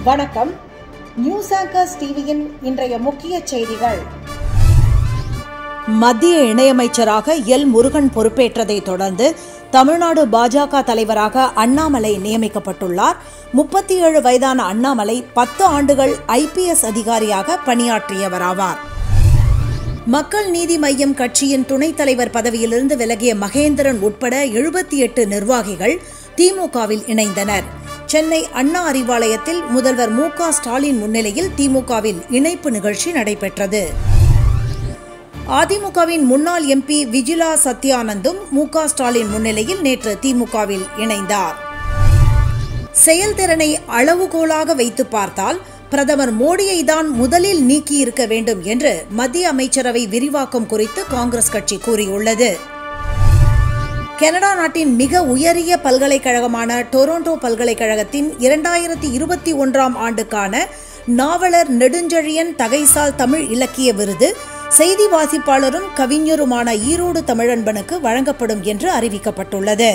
வணக்கம். News anchors டிவியின் இன்றைய முக்கிய செய்திகள். மத்திய இணையமைச்சராக எல் முருகன் பொறுப்பேற்றதை தொடர்ந்து தமிழ்நாடு பாஜக தலைவராக அண்ணாமலை நியமிக்கப்பட்டுள்ளார். 37 வயதான அண்ணாமலை 10 ஆண்டுகள் IPS அதிகாரியாக பணியாற்றியவராவார். மக்கள் நீதி மய்யம் கட்சியின் துணைத் தலைவர் பதவியிலிருந்து விலகிய மகேந்திரன் உட்பட 78 நிர்வாகிகள் திமுகவில் இணைந்தனர். சென்னை அண்ணா அறிவாலயத்தில் முதல்வர் மு.க. ஸ்டாலின் முன்னிலையில் திமுகவில் இணைப்பு நிகழ்ச்சி நடைபெற்றது. அதிமுகவின் முன்னாள் MP விஜிலா சத்யானந்தும் மு.க. ஸ்டாலின் முன்னிலையில் நேற்று திமுகவில் இணைந்தார். செயல்திறனை அளவுகோலாக வைத்து பார்த்தால் பிரதமர் மோடியை தான் முதலில் நீக்கியிருக்க வேண்டும் என்று மத்திய அமைச்சரவை விரிவாக்கம் குறித்து காங்கிரஸ் கட்சி கூறியுள்ளது. கனடா நாட்டின் மிக உயரிய பல்கலைக்கழகமான டொரண்டோ பல்கலைக்கழகத்தின் 2021ஆம் ஆண்டுக்கான நாவலர் நெடுஞ்செழியன் தகைசால் தமிழ் இலக்கிய விருது செய்தி வாசிப்பாளரும் கவிஞருமான ஈரோடு தமிழன்பனுக்கு வழங்கப்படும் என்று அறிவிக்கப்பட்டுள்ளது.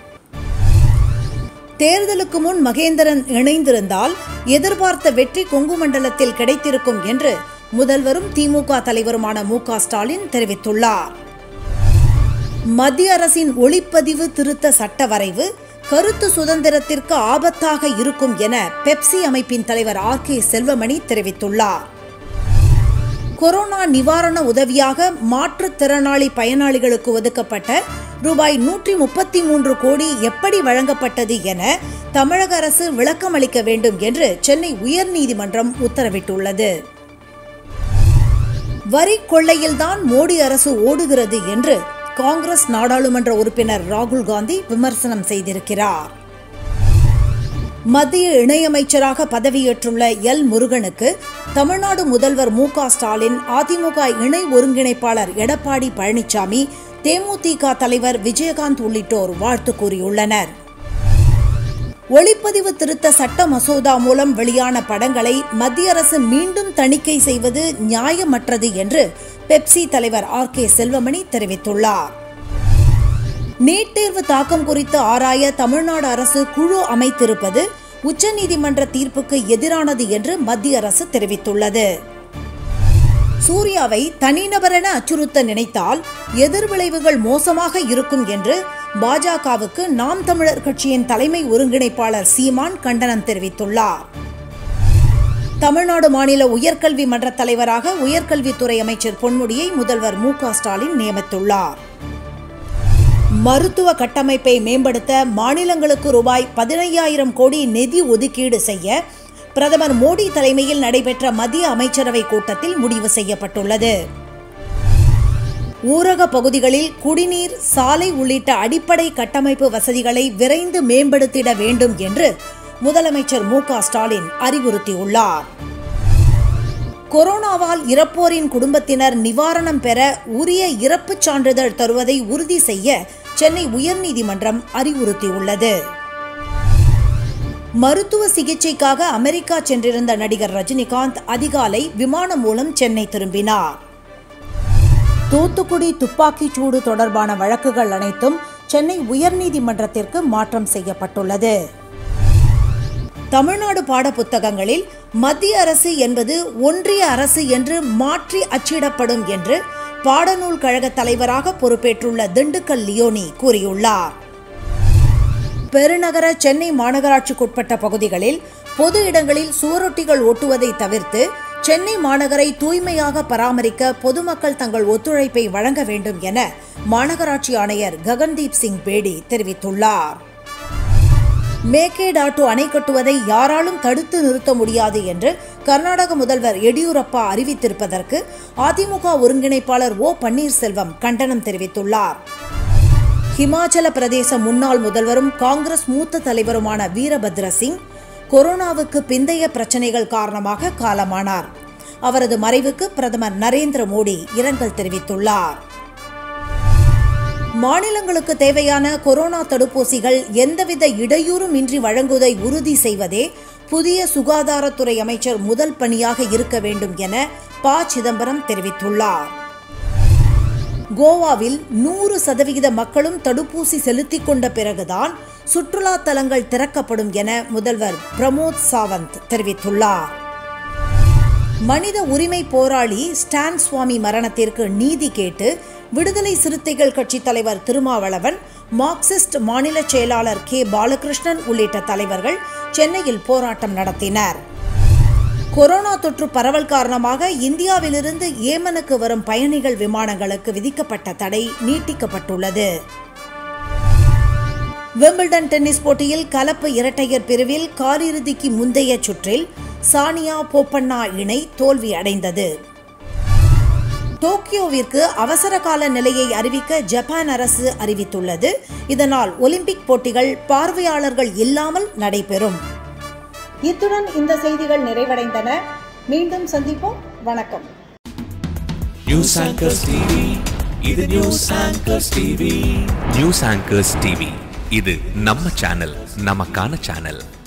தேர்தலுக்கு முன் மகேந்திரன் இணைந்திருந்தால் எதிர்பார்த்த வெற்றி கொங்கு மண்டலத்தில் கிடைத்திருக்கும் என்று முதல்வரும் திமுக தலைவருமான மு.க. ஸ்டாலின் தெரிவித்துள்ளார். மத்திய அரசின் ஒளிப்பதிவு திருத்த சட்ட வரைவு கருத்து சுதந்திரத்திற்கு ஆபத்தாக இருக்கும் என பெப்சி அமைப்பின் தலைவர் R.K. செல்வமணி தெரிவித்துள்ளார். கொரோனா நிவாரண உதவியாக மாற்றுத்திறனாளி பயனாளிகளுக்கு ஒதுக்கப்பட்ட ரூபாய் 133 கோடி எப்படி வழங்கப்பட்டது என தமிழக அரசு விளக்கம் அளிக்க வேண்டும் என்று சென்னை உயர்நீதிமன்றம் உத்தரவிட்டுள்ளது. வரி கொள்ளையில்தான் மோடி அரசு ஓடுகிறது என்று காங்கிரஸ் நாடாளுமன்ற உறுப்பினர் ராகுல் காந்தி விமர்சனம் செய்திருக்கிறார். மத்திய இணையமைச்சராக பதவியேற்றுள்ள எல் முருகனுக்கு தமிழ்நாடு முதல்வர் மு.க. ஸ்டாலின், அதிமுக இணை ஒருங்கிணைப்பாளர் எடப்பாடி பழனிசாமி, தேமுதிக தலைவர் விஜயகாந்த் உள்ளிட்டோர் வாழ்த்து கூறியுள்ளனர். ஒளிப்பதிவு திருத்த சட்ட மசோதா மூலம் வெளியான படங்களை மத்திய அரசு மீண்டும் தணிக்கை செய்வது நியாயமற்றது என்று பெப்சி தலைவர் R.K. செல்வமணி தெரிவித்துள்ளார். நீட் தேர்வு தாக்கம் குறித்து ஆராய தமிழ்நாடு அரசு குழு அமைத்திருப்பது உச்சநீதிமன்ற தீர்ப்புக்கு எதிரானது என்று மத்திய அரசு தெரிவித்துள்ளது. சூர்யாவை தனிநபரென அச்சுறுத்த நினைத்தால் எதிர்விளைவுகள் மோசமாக இருக்கும் என்று பாஜகவுக்கு நாம் தமிழர் கட்சியின் தலைமை ஒருங்கிணைப்பாளர் சீமான் கண்டனம் தெரிவித்துள்ளார். தமிழ்நாடு மாநில உயர்கல்வி மன்ற தலைவராக உயர்கல்வித்துறை அமைச்சர் பொன்முடியை முதல்வர் மு.க. ஸ்டாலின் நியமித்துள்ளார். மருத்துவ கட்டமைப்பை மேம்படுத்த மாநிலங்களுக்கு ரூபாய் 15,000 கோடி நிதி ஒதுக்கீடு செய்ய பிரதமர் மோடி தலைமையில் நடைபெற்ற மத்திய அமைச்சரவை கூட்டத்தில் முடிவு செய்யப்பட்டுள்ளது. ஊரக பகுதிகளில் குடிநீர், சாலை உள்ளிட்ட அடிப்படை கட்டமைப்பு வசதிகளை விரைந்து மேம்படுத்திட வேண்டும் என்று முதலமைச்சர் மு.க. ஸ்டாலின் அறிவுறுத்தியுள்ளார். கொரோனாவால் இறப்போரின் குடும்பத்தினர் நிவாரணம் பெற உரிய இறப்புச் சான்றிதழ் தருவதை உறுதி செய்ய சென்னை உயர்நீதிமன்றம் அறிவுறுத்தியுள்ளது. மருத்துவ சிகிச்சைக்காக அமெரிக்கா சென்றிருந்த நடிகர் ரஜினிகாந்த் அதிகாலை விமானம் மூலம் சென்னை திரும்பினார். தூத்துக்குடி துப்பாக்கிச்சூடு தொடர்பான வழக்குகள் அனைத்தும் சென்னை உயர்நீதிமன்றத்திற்கு மாற்றம் செய்யப்பட்டுள்ளது. தமிழ்நாடு பாடப்புத்தகங்களில் மத்திய அரசு என்பது ஒன்றிய அரசு என்று மாற்றி அச்சிடப்படும் என்று பாடநூல் கழக தலைவராக பொறுப்பேற்றுள்ள திண்டுக்கல் லியோனி கூறியுள்ளார். பெருநகர சென்னை மாநகராட்சிக்குட்பட்ட பகுதிகளில் பொது இடங்களில் சுவரொட்டிகள் ஒட்டுவதை தவிர்த்து சென்னை மாநகரை தூய்மையாக பராமரிக்க பொதுமக்கள் தங்கள் ஒத்துழைப்பை வழங்க வேண்டும் என மாநகராட்சி ஆணையர் ககன்தீப் சிங் பேடி தெரிவித்துள்ளார். மேகேடாட்டு அணை கட்டுவதை யாராலும் தடுத்து நிறுத்த முடியாது என்று கர்நாடக முதல்வர் எடியூரப்பா அறிவித்திருப்பதற்கு அதிமுக ஒருங்கிணைப்பாளர் O. பன்னீர்செல்வம் கண்டனம் தெரிவித்துள்ளார். ஹிமாச்சல பிரதேச முன்னாள் முதல்வரும் காங்கிரஸ் மூத்த தலைவருமான வீரபத்ர சிங் கொரோனாவுக்கு பிந்தைய பிரச்சினைகள் காரணமாக காலமானார். அவரது மறைவுக்கு பிரதமர் நரேந்திர மோடி இரங்கல் தெரிவித்துள்ளார். மாநிலங்களுக்கு தேவையான கொரோனா தடுப்பூசிகள் எந்தவித இடையூறும் இன்றி வழங்குவதை உறுதி செய்வதே புதிய சுகாதாரத்துறை அமைச்சர் முதல் பணியாக இருக்க வேண்டும் என ப. சிதம்பரம் தெரிவித்துள்ளார். கோவாவில் 100% மக்களும் தடுப்பூசி செலுத்திக் கொண்ட பிறகுதான் சுற்றுலா தலங்கள் திறக்கப்படும் என முதல்வர் பிரமோத் சாவந்த் தெரிவித்துள்ளார். மனித உரிமை போராளி ஸ்டான் சுவாமி மரணத்திற்கு நீதி கேட்டு விடுதலை சிறுத்தைகள் கட்சி தலைவர் திருமாவளவன், மார்க்சிஸ்ட் மாநில செயலாளர் கே பாலகிருஷ்ணன் உள்ளிட்ட தலைவர்கள் சென்னையில் போராட்டம் நடத்தினர். கொரோனா தொற்று பரவல் காரணமாக இந்தியாவிலிருந்து ஏமனுக்கு வரும் பயணிகள் விமானங்களுக்கு விதிக்கப்பட்ட தடை நீட்டிக்கப்பட்டுள்ளது. விம்பிள்டன் டென்னிஸ் போட்டியில் கலப்பு இரட்டையர் பிரிவில் காலிறுதிக்கு முந்தைய சுற்றில் சானியா போப்பண்ணா இணை தோல்வி அடைந்தது. டோக்கியோவிற்கு அவசர கால நிலையை அறிவிக்க ஜப்பான் அரசு அறிவித்துள்ளது. இதனால் ஒலிம்பிக் போட்டிகள் பார்வையாளர்கள் இல்லாமல் நடைபெறும். இத்துடன் இந்த செய்திகள் நிறைவடைந்தன. மீண்டும் சந்திப்போம். வணக்கம். News anchors TV. இது news anchors TV. News anchors TV. இது நம்ம சேனல், நமக்கான சேனல்.